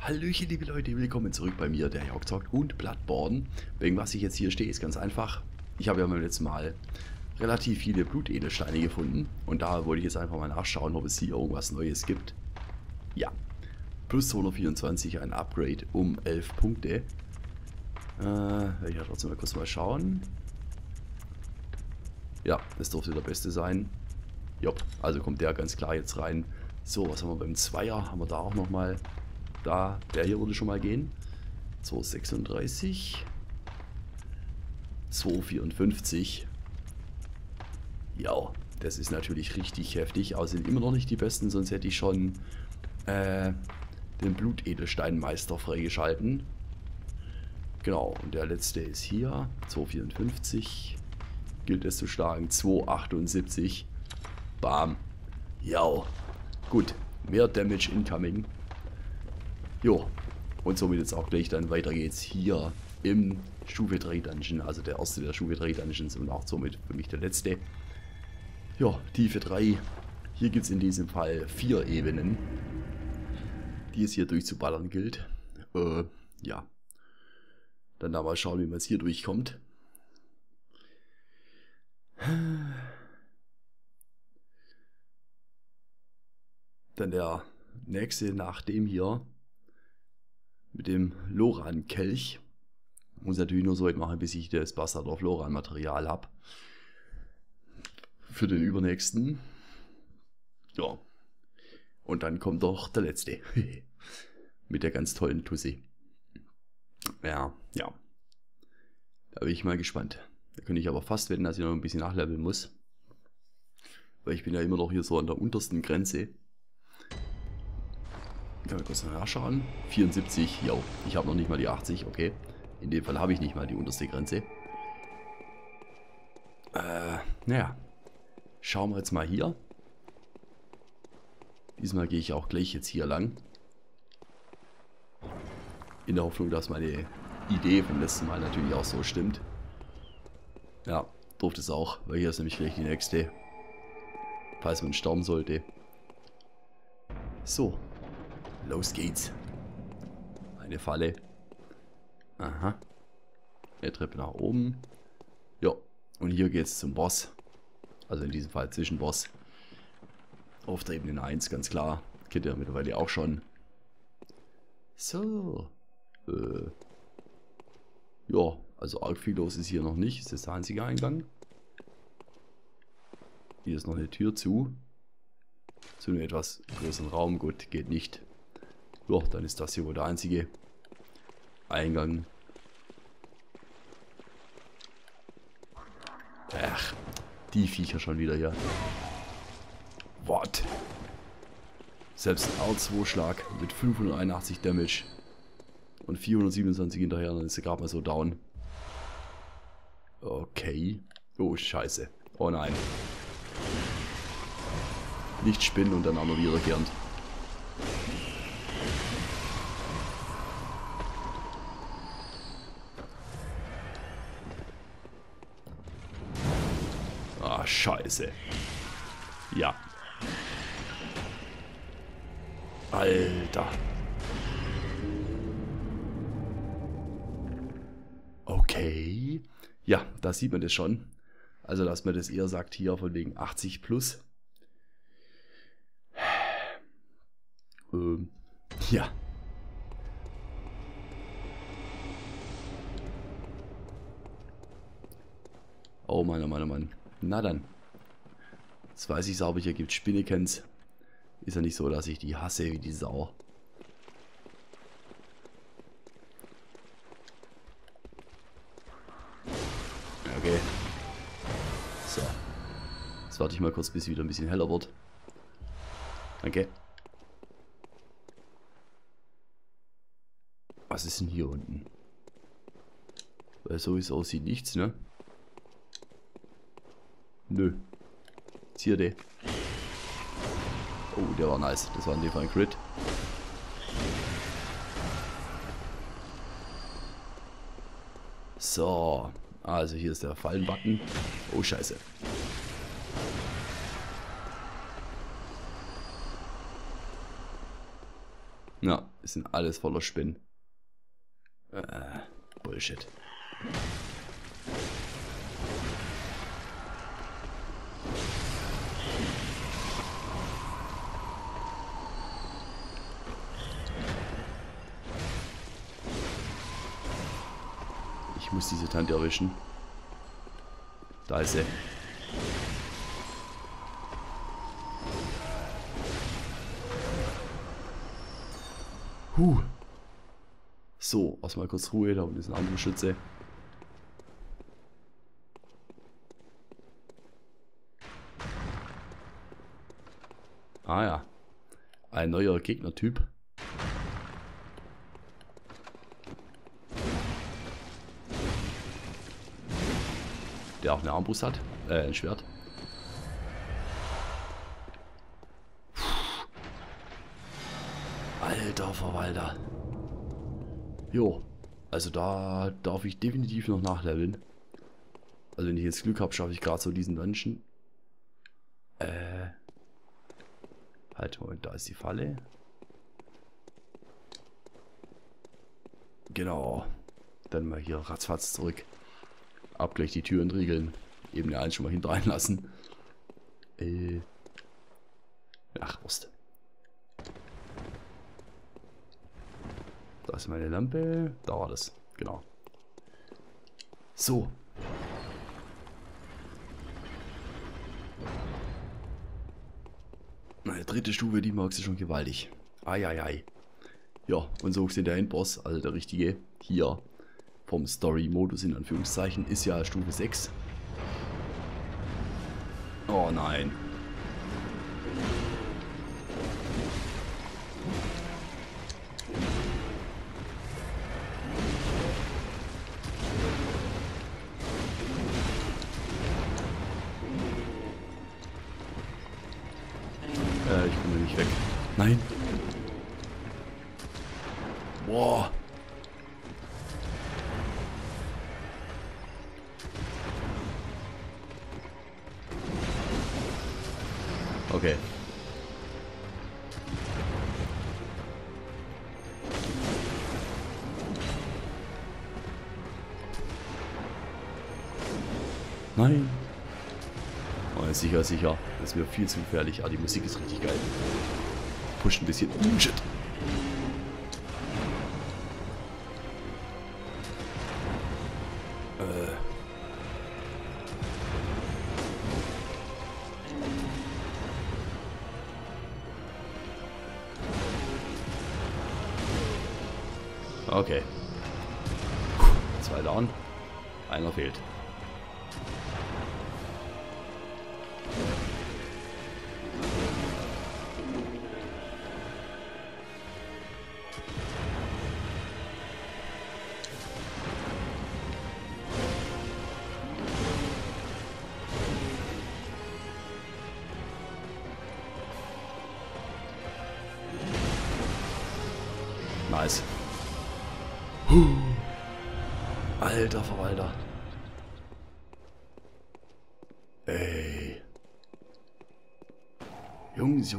Hallöchen liebe Leute, willkommen zurück bei mir, der Jörg zockt und Bloodborne. Wegen was ich jetzt hier stehe, ist ganz einfach. Ich habe ja beim letzten Mal relativ viele Blutedelsteine gefunden und da wollte ich jetzt einfach mal nachschauen, ob es hier irgendwas Neues gibt. Ja, plus 224, ein Upgrade um 11 Punkte. Ich werde trotzdem mal kurz mal schauen. Ja, das dürfte der beste sein. Jopp, also kommt der ganz klar jetzt rein. So, was haben wir beim Zweier? Haben wir da auch nochmal... Da, der hier würde schon mal gehen. 236. 254. Ja, das ist natürlich richtig heftig. Aber sind immer noch nicht die besten, sonst hätte ich schon den Blutedelsteinmeister freigeschalten. Genau, und der letzte ist hier. 254. Gilt es zu schlagen. 278. Bam. Ja. Gut. Mehr Damage incoming. Jo, und somit jetzt auch gleich dann weiter geht's hier im Stufe 3 Dungeon, also der erste der Stufe 3 Dungeons und auch somit für mich der letzte. Ja, Tiefe 3. Hier gibt es in diesem Fall 4 Ebenen, die es hier durchzuballern gilt. Ja. Dann da mal schauen, wie man es hier durchkommt. Dann der nächste nach dem hier. Mit dem Loran-Kelch. Muss natürlich nur so weit machen, bis ich das Bastard of Loran-Material habe. Für den übernächsten. Ja. Und dann kommt doch der letzte. Mit der ganz tollen Tussi. Ja. Da bin ich mal gespannt. Da könnte ich aber fast wetten, dass ich noch ein bisschen nachleveln muss. Weil ich bin ja immer noch hier so an der untersten Grenze. Kann man kurz nachschauen. 74, ja, ich habe noch nicht mal die 80, okay. In dem Fall habe ich nicht mal die unterste Grenze. Naja. Schauen wir jetzt mal hier. Diesmal gehe ich auch gleich jetzt hier lang. In der Hoffnung, dass meine Idee vom letzten Mal natürlich auch so stimmt. Ja, durfte es auch, weil hier ist nämlich gleich die nächste. Falls man sterben sollte. So. Los geht's. Eine Falle. Aha. Eine Treppe nach oben. Ja. Und hier geht's zum Boss. Also in diesem Fall Zwischenboss. Auf der Ebene 1, ganz klar. Kennt ihr mittlerweile auch schon. So. Ja, also arg viel los ist hier noch nicht. Das ist der einzige Eingang. Hier ist noch eine Tür zu. Zu einem etwas größeren Raum. Gut, geht nicht. Ja, dann ist das hier wohl der einzige Eingang. Ach, die Viecher schon wieder hier. What? Selbst ein R2-Schlag mit 581 Damage und 427 hinterher, dann ist er gerade mal so down. Okay. Oh, scheiße. Oh nein. Nicht spinnen und dann auch noch wiederkehrend. Ah, scheiße. Ja. Alter. Okay. Ja, da sieht man das schon. Also, dass man das eher sagt hier von wegen 80 plus. Ja. Oh Mann, oh Mann, oh Mann. Na dann. Jetzt weiß ich sauber, hier gibt Spinnekens. Ist ja nicht so, dass ich die hasse wie die Sau. Okay. So. Jetzt warte ich mal kurz, bis es wieder ein bisschen heller wird. Danke. Was ist denn hier unten? Weil so wie es aussieht, nichts, ne? Nö. Zierde. Oh, der war nice. Das war in dem Fall ein Crit. So. Also hier ist der Fallen-Button. Oh, scheiße. Ja, Es sind alles voller Spinnen. Bullshit. Ich muss diese Tante erwischen. Da ist sie. So, erstmal kurz Ruhe, da unten ist ein anderer Schütze. Ah ja. Ein neuer Gegnertyp. Der auch eine Armbrust hat. Ein Schwert. Alter Verwalter. Jo. Also da darf ich definitiv noch nachleveln. Also wenn ich jetzt Glück habe, schaffe ich gerade so diesen Dungeon. Halt, Moment, da ist die Falle. Genau. Dann mal hier ratzfatz zurück. Ab gleich die Tür entriegeln. Ebene 1 schon mal hinten reinlassen. Ach, Wurst. Da ist meine Lampe. Da war das. Genau. So. Meine dritte Stufe, die magst du schon gewaltig. Eieiei. Ja, und so gesehen der Endboss, also der richtige, hier vom Story-Modus in Anführungszeichen, ist ja Stufe 6. Oh nein. Ich komme nicht weg. Nein. Boah. Okay. Nein. Oh, sicher, sicher. Das ist mir viel zu gefährlich. Ah, die Musik ist richtig geil. Pusht ein bisschen. Shit. Okay. 2 down. Einer fehlt. Nice. Alter Verwalter. Ey. Jungs.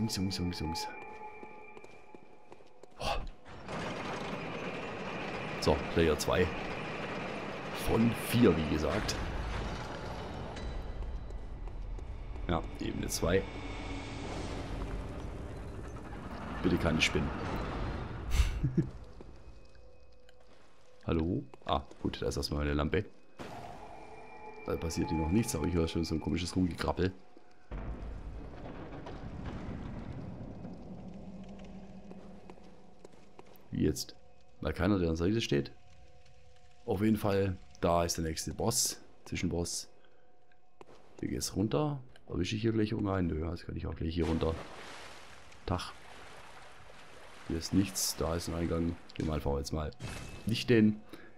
Boah. So, Player 2. Von 4, wie gesagt. Ja, Ebene 2. Bitte keine Spinnen. Hallo? Ah, gut, da ist erstmal eine Lampe. Da passiert hier noch nichts, aber ich höre schon so ein komisches Rumgekrabbel. Wie jetzt? Weil keiner der an der Seite steht. Auf jeden Fall, da ist der nächste Boss. Zwischenboss. Hier geht es runter. Erwische ich hier gleich irgendeinen? Nö, also kann ich auch gleich hier runter. Tag. Hier ist nichts, da ist ein Eingang. Gehen wir einfach jetzt mal nicht den.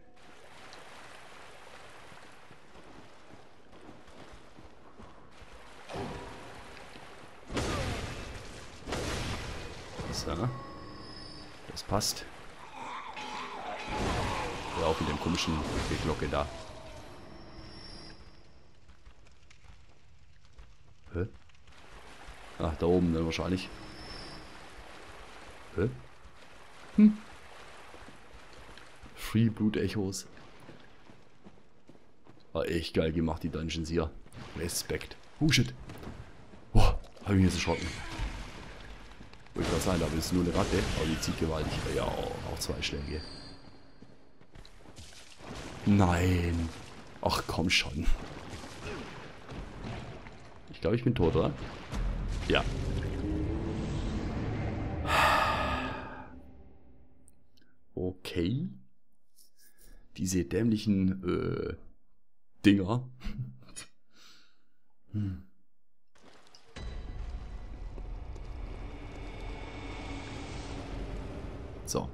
So. Das passt. Ja, auch mit dem komischen Glocke da. Hä? Ach, da oben dann wahrscheinlich. Hä? Free Blut-Echos. War echt geil gemacht, die Dungeons hier. Respekt. Shit. Boah, hab ich mich jetzt erschrocken. Wollte ich gerade sagen, aber das ist nur eine Ratte. Aber die zieht gewaltig. Ja, auch 2 Schläge. Nein. Ach komm schon. Ich glaube, ich bin tot, oder? Ja. Okay. Diese dämlichen Dinger. So.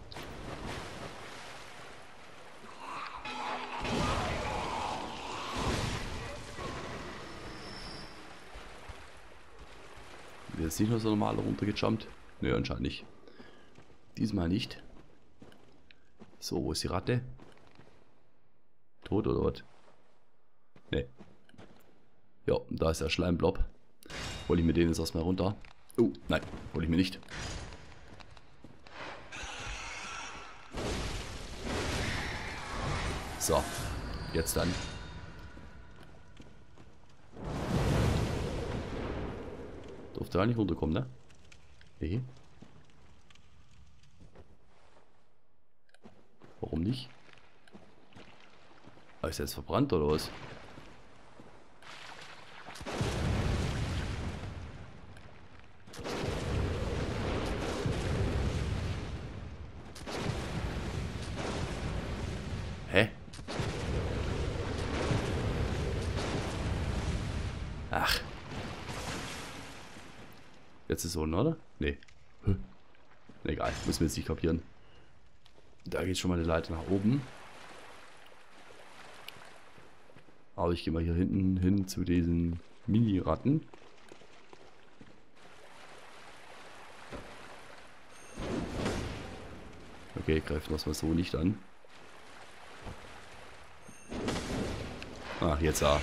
Wird jetzt nicht nur so normal runtergejumpt? Nö, anscheinend nicht. Diesmal nicht. So, wo ist die Ratte? Tot oder was? Ne. Ja, da ist der Schleimblob. Hol ich mir den jetzt erstmal runter. Oh, nein, hol ich mir nicht. So, jetzt dann. Durfte da nicht runterkommen, ne? Nee. Warum nicht? Ist er jetzt verbrannt oder was? Hä? Ach. Jetzt ist so, oder? Nee. Egal, müssen wir jetzt nicht kapieren. Da geht schon mal eine Leiter nach oben. Aber ich gehe mal hier hinten hin zu diesen Mini-Ratten. Okay, greifen wir es mal so nicht an. Ah, jetzt ja.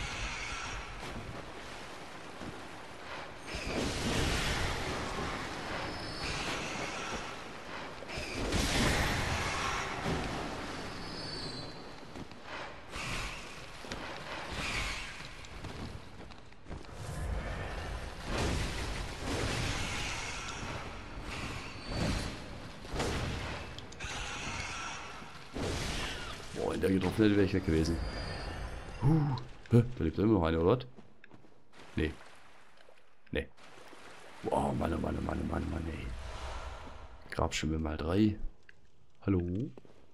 Boah, in der getroffen hätte, wäre ich weg gewesen. Da lebt immer noch eine, oder was? Nee. Nee. Wow, Mann, oh Mann, oh Mann, oh Mann, Mann, ey. Grabschimmel mal 3. Hallo?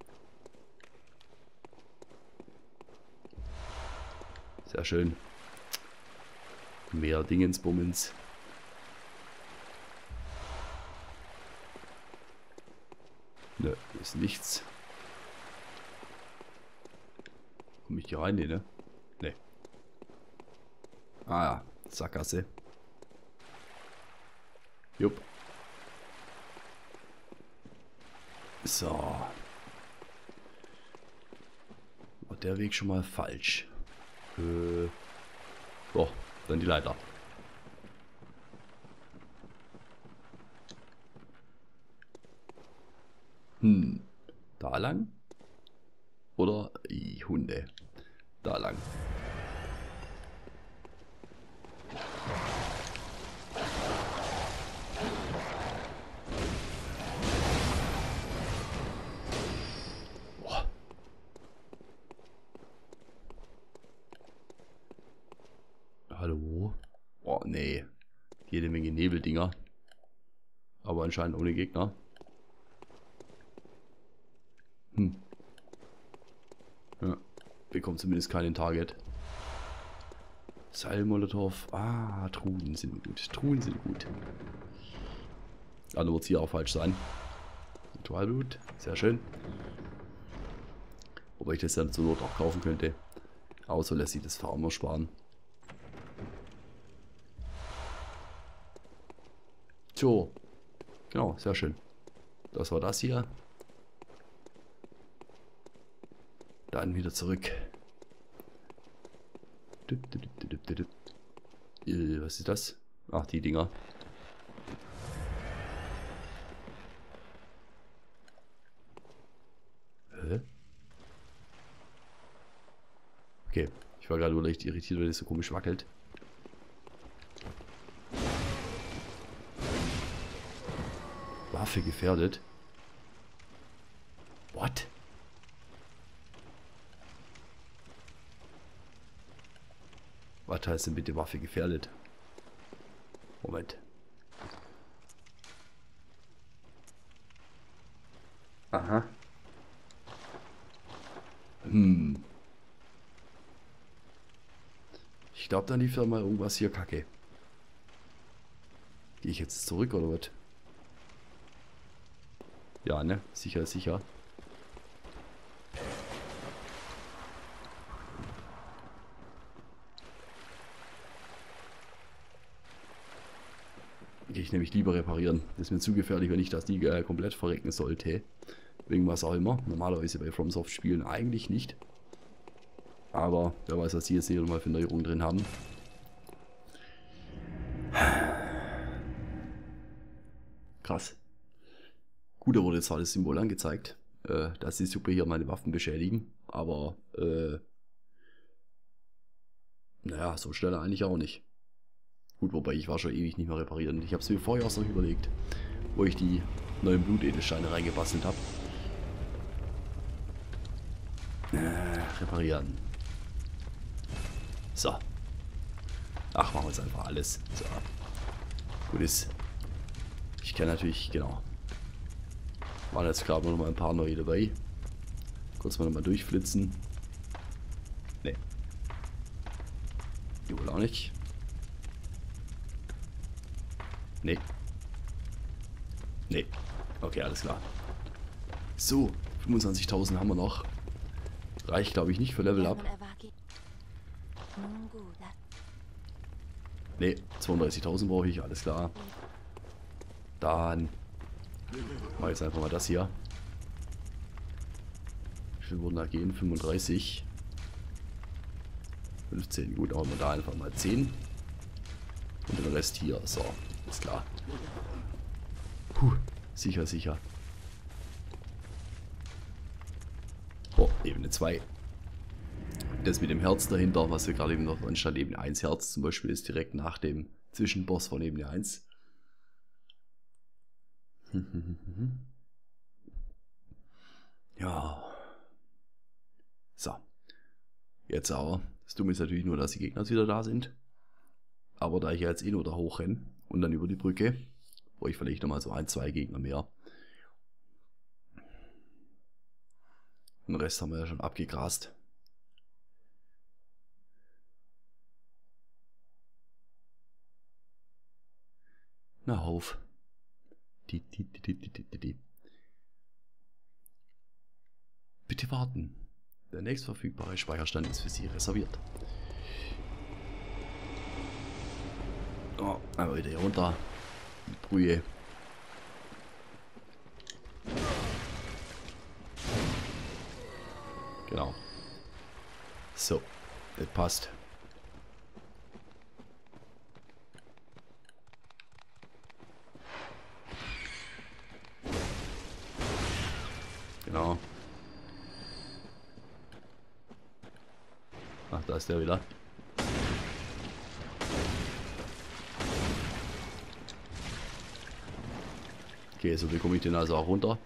Sehr schön. Mehr Dingensbummens. Nö, ist nichts. Komm ich hier rein? Nee, ne? Nee. Ah ja, Sackgasse. Jupp. So. War der Weg schon mal falsch. So, dann die Leiter. Da lang? Oder Hunde? Da lang. Boah. Hallo? Oh, nee. Jede Menge Nebeldinger. Aber anscheinend ohne Gegner. Ja. Bekommt zumindest keinen Target. Seilmolotow. Ah, Truhen sind gut. Truhen sind gut. Also wird es hier auch falsch sein. Ritualblut. Sehr schön. Wobei ich das dann zur Not auch kaufen könnte. Außer lässt sich das Farmer sparen. So. Genau, sehr schön. Das war das hier. Dann wieder zurück. Was ist das? Ach, die Dinger. Okay, ich war gerade nur leicht irritiert, weil das so komisch wackelt. Waffe gefährdet? What? Was heißt denn bitte Waffe gefährdet? Moment. Aha. Ich glaube, dann lief da mal irgendwas hier kacke. Gehe ich jetzt zurück oder was? Ja, ne? Sicher ist sicher. Gehe ich nämlich lieber reparieren. Das ist mir zu gefährlich, wenn ich das die komplett verrecken sollte. Wegen was auch immer. Normalerweise bei FromSoft Spielen eigentlich nicht. Aber wer weiß, was die jetzt hier nochmal für Neuerungen drin haben. Krass. Gut, da wurde zwar das Symbol angezeigt, dass die Suppe hier meine Waffen beschädigen. Aber, naja, so schnell eigentlich auch nicht. Gut, wobei ich war schon ewig nicht mehr reparieren. Ich habe es mir vorher auch noch überlegt, wo ich die neuen Blutedelsteine reingebastelt habe. Reparieren. So. Ach, machen wir jetzt einfach alles. So. Gut ist. Ich kann natürlich, genau. Waren jetzt gerade noch mal ein paar neue dabei. Kurz mal nochmal durchflitzen. Ne. Die wohl auch nicht. Ne. Ne. Okay, alles klar. So, 25.000 haben wir noch. Reicht, glaube ich, nicht für Level Up. Ne, 32.000 brauche ich, alles klar. Dann mache ich jetzt einfach mal das hier. Wie viel wurden da gehen? 35. 15, gut, machen wir da einfach mal 10. Und den Rest hier, so, ist klar. Puh, sicher, sicher. Oh, Ebene 2. Das mit dem Herz dahinter, was wir gerade eben noch anstatt Ebene 1 Herz zum Beispiel, ist direkt nach dem Zwischenboss von Ebene 1. Ja. So. Jetzt aber. Das Dumme ist natürlich nur, dass die Gegner wieder da sind. Aber da ich jetzt eh nur da hochrenne und dann über die Brücke, brauche ich vielleicht nochmal so 1, 2 Gegner mehr. Den Rest haben wir ja schon abgegrast. Na, auf. Bitte warten. Der nächst verfügbare Speicherstand ist für Sie reserviert. Oh, einmal wieder hier runter. Mit Brühe. Genau. So, das passt. Genau. Ach, da ist der wieder. Okay, so bekomme ich den also auch runter.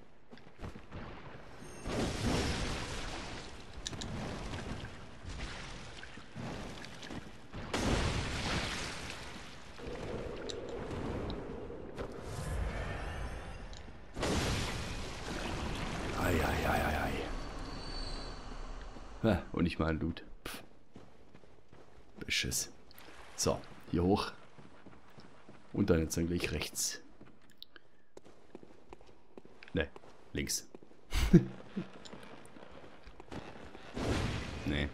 Eieieiei. Ja, und nicht mal ein Loot. Pff. Beschiss. So, hier hoch. Und dann jetzt gleich rechts. Ne, links. Nee.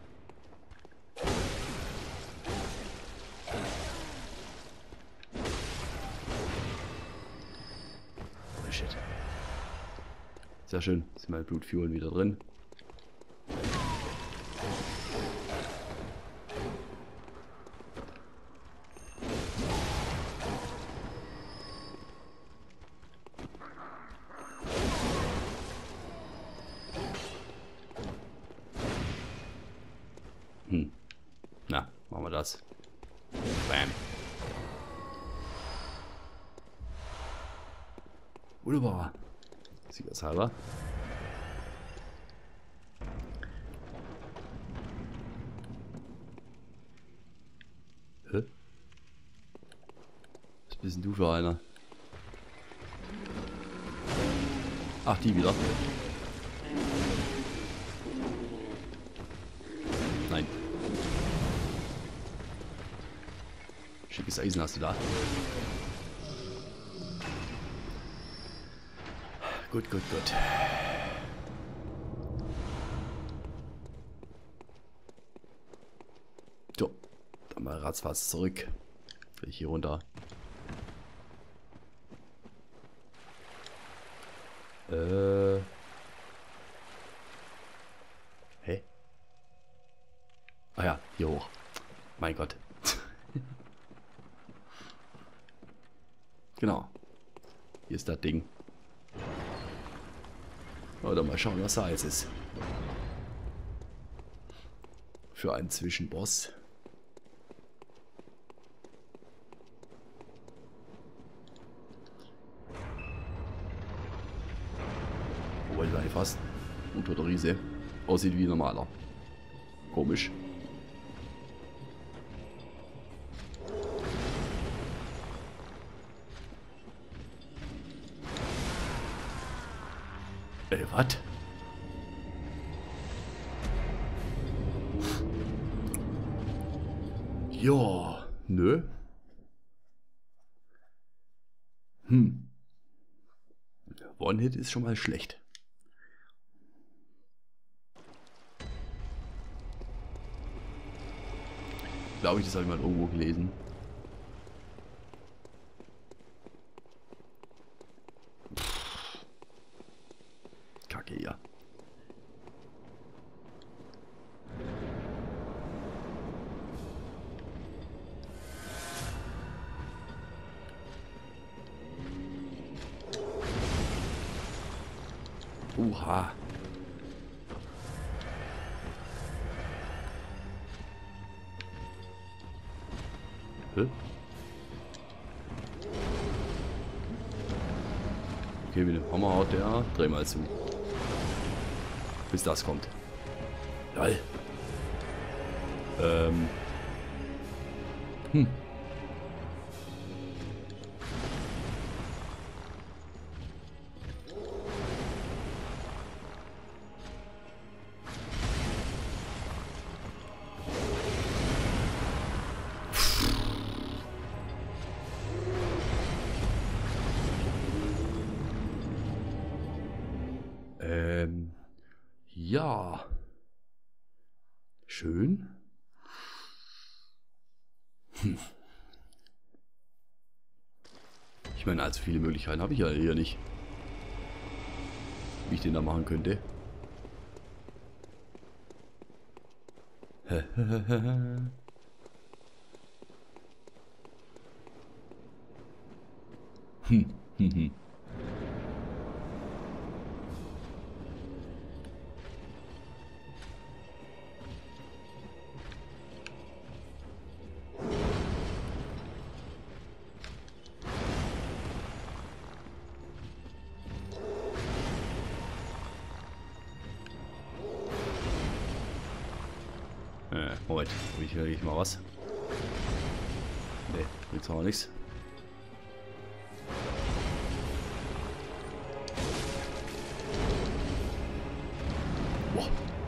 Oh shit. Sehr schön. Sind meine Blutfuelen wieder drin. Na, machen wir das. Bam. Wunderbar. Siegershalber. Hä? Was bist denn du für einer? Ach, die wieder. Nein. Schickes Eisen hast du da. Gut, gut, gut. So, dann mal ratzfatz zurück. Will ich hier runter. Hä? Ah ja, hier hoch. Mein Gott. Genau. Hier ist das Ding. Oder mal schauen, was da jetzt ist. Für einen Zwischenboss. Wobei der fast unter der Riese aussieht wie ein normaler. Komisch. Was? Ja, nö. One-Hit ist schon mal schlecht. Glaube ich, das habe ich mal irgendwo gelesen. Kacke, ja. Oha. Hä? Okay, mit dem Hammer haut der dreimal zu. Bis das kommt. Geil. Ja. Schön. Ich meine, allzu viele Möglichkeiten habe ich ja hier nicht. Wie ich den da machen könnte. Moment, habe ich wirklich mal was? Ne, bringt auch nichts. Boah.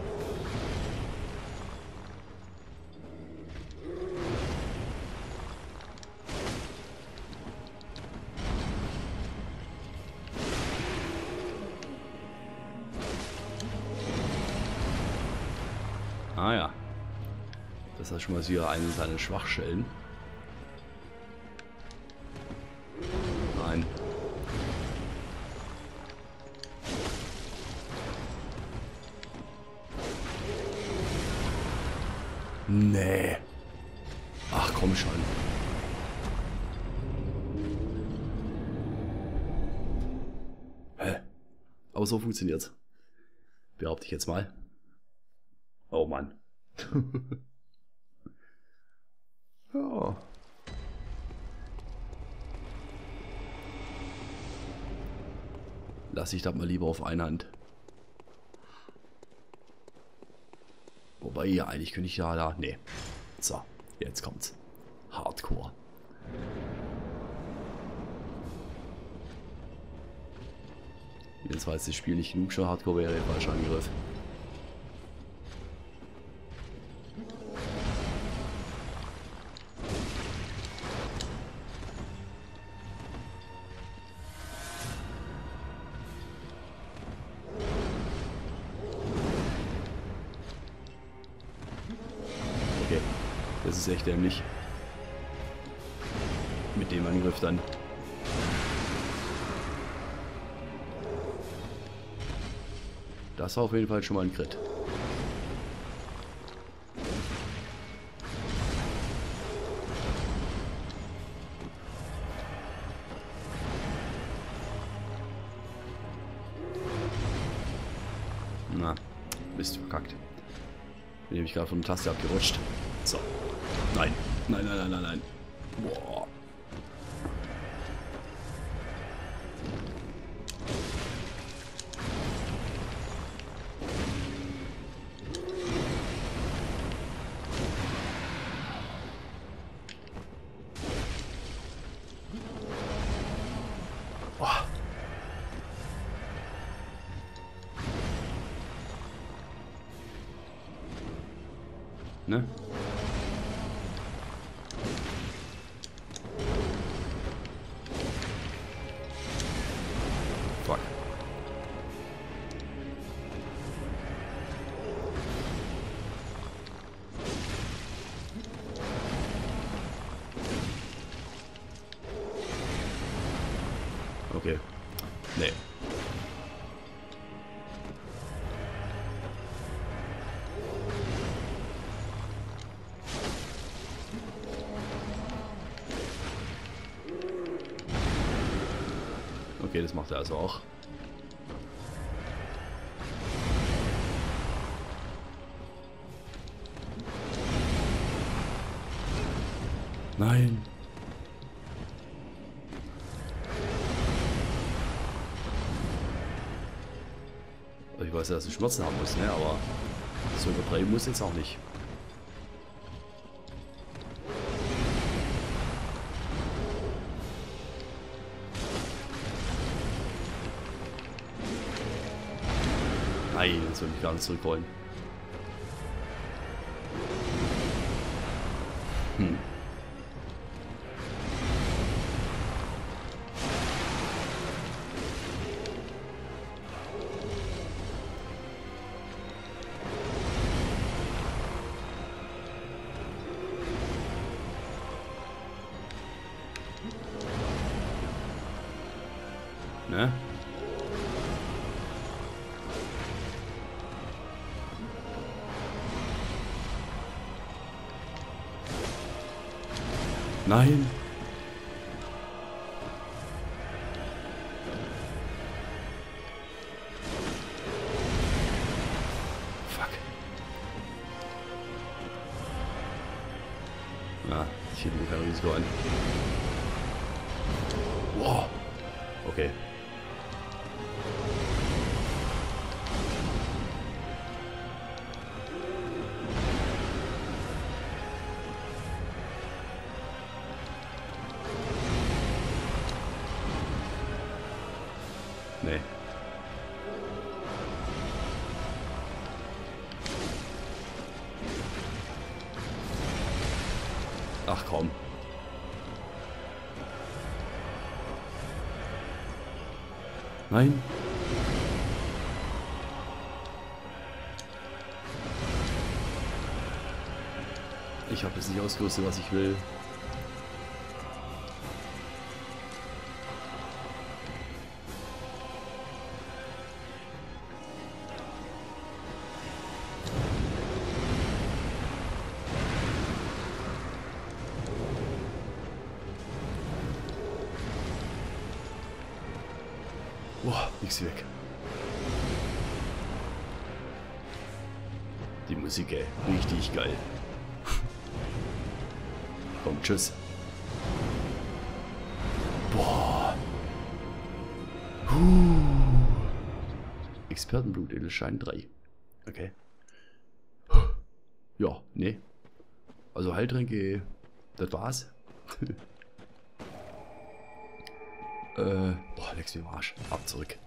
Ah ja. Das ist schon mal wieder eine seiner Schwachstellen. Nein. Nee. Ach komm schon. Hä? Aber so funktioniert's. Behaupte ich jetzt mal. Oh Mann. Ja. Lass ich das mal lieber auf eine Hand. Wobei, ja, eigentlich könnte ich ja da... Nee. So, jetzt kommt's. Hardcore. Jetzt weiß das Spiel nicht genug schon Hardcore wäre, falscher Angriff. Okay, das ist echt dämlich. Mit dem Angriff dann. Das war auf jeden Fall schon mal ein Crit. Na, Mist, verkackt. Bin nämlich gerade von der Taste abgerutscht. So. Nein. Nein, nein, nein, nein, nein. Boah. Ne? Fuck. Okay. Nee. Okay, das macht er also auch. Nein. Ich weiß ja, dass du Schmerzen haben musst, ne? Aber so übertreiben muss jetzt auch nicht. Nein, jetzt will ich gar nicht zurückrollen. Hm. Ne? Nein. Fuck. Na, ich hätte mir kein Risiko an. Wow. Okay. Nee. Ach komm. Nein. Ich habe jetzt nicht ausgerüstet, was ich will. Boah, nix weg. Die Musik, ey, richtig geil. Komm, tschüss. Boah. Expertenblut, Edelstein 3. Okay. Ja, nee. Also Heiltränke, das war's. Boah, leck's mir am Arsch. Ab zurück.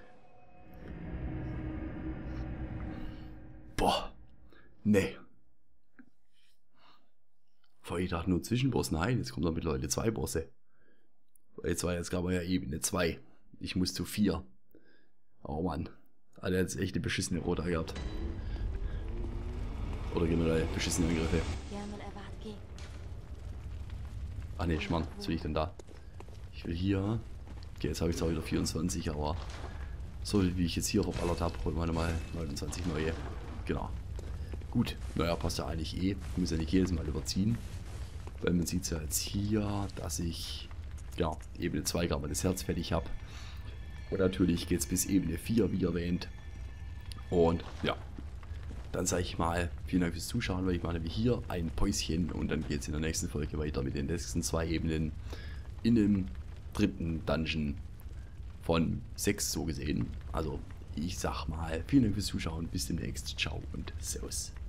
Boah. Nee. Vorher dachte nur Zwischenboss. Nein, jetzt kommt noch mittlerweile 2 Bosse. Jetzt gab er ja Ebene 2. Ich muss zu 4. Oh Mann. Alter, hat jetzt echt eine beschissene Rota gehabt. Oder generell beschissene Angriffe. Ah ne, Schmarrn. Was will ich denn da? Ich will hier. Okay, jetzt habe ich zwar wieder 24, aber so wie ich jetzt hier verballert habe, holen wir nochmal 29 neue. Genau. Gut. Naja, passt ja eigentlich eh. Ich muss ja nicht jedes Mal überziehen. Weil man sieht es ja jetzt hier, dass ich ja Ebene 2 gerade mal das Herz fertig habe. Und natürlich geht es bis Ebene 4, wie erwähnt. Und ja, dann sage ich mal, vielen Dank fürs Zuschauen, weil ich mache nämlich hier ein Päuschen und dann geht es in der nächsten Folge weiter mit den nächsten 2 Ebenen in dem 3. Dungeon von 6 so gesehen. Also ich sag mal, vielen Dank fürs Zuschauen, bis demnächst, ciao und servus.